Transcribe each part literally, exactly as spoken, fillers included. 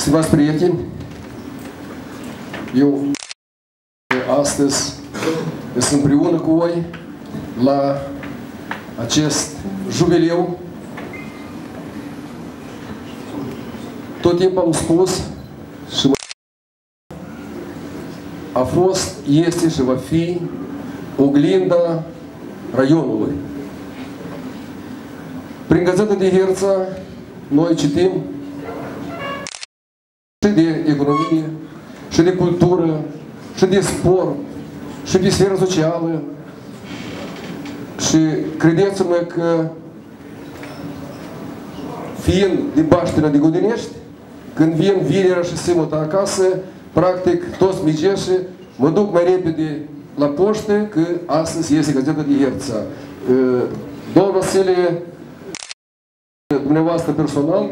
Stimați prieteni, eu astăzi sunt împreună cu voi la acest jubileu. Tot timpul am spus și a fost, este și va fi oglinda raionului. Prin Gazeta de Herța noi citim și de economie, și de cultură, și de sport, și de sferă socială. Și credeți-mă că, fiind din Baștina de Godinești, când vin vinerea și sâmbătă acasă, practic toți migeșii mă duc mai repede la poștă, că astăzi iese Gazeta de Herța. Domnul Vasile, dumneavoastră personal,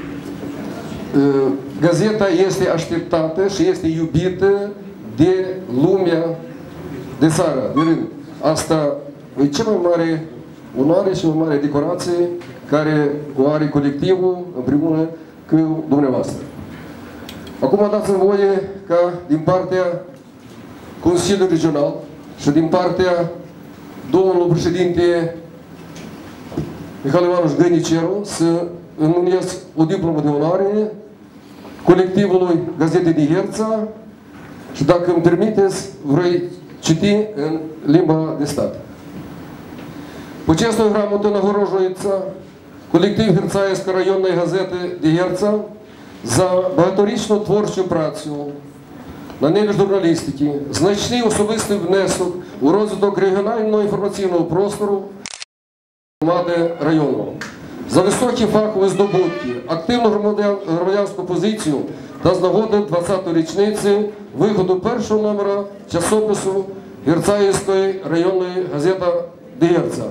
gazeta este așteptată și este iubită de lumea de țară, de rând. Asta e cea mai mare onoare și o mare decorație care o are colectivul împreună cu dumneavoastră. Acum dați-mi voie ca din partea Consiliului Regional și din partea domnului președinte Mihail Ivanovici Găiniceru să înmânesc o diplomă de onoare colectivului Gazetei de Herța și, dacă îmi permiteți, voi citi în limba de stat. Почесную грамоту нагороджується колектив Герцаївської районної газети «Дігерца» за багаторічну творчу працю на ниві журналістики, значний особистий внесок у розвиток регіонального інформаційного простору громади району. За високі фахові здобутки, активну громадянську позицію та з нагоди двадцятої річниці виходу першого номера часопису Герцаївської районної газети «Дігерца».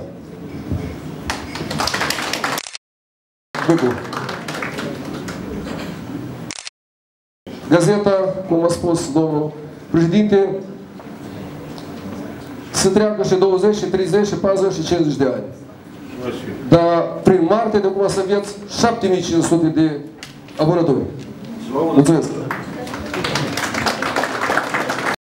Gazeta, cum a spus domnul președinte, se treacă și douăzeci, și treizeci, și patruzeci, și cincizeci de ani. Dar prin martie de acum să aveți șapte mii cinci sute de abonatori. Mulțumesc!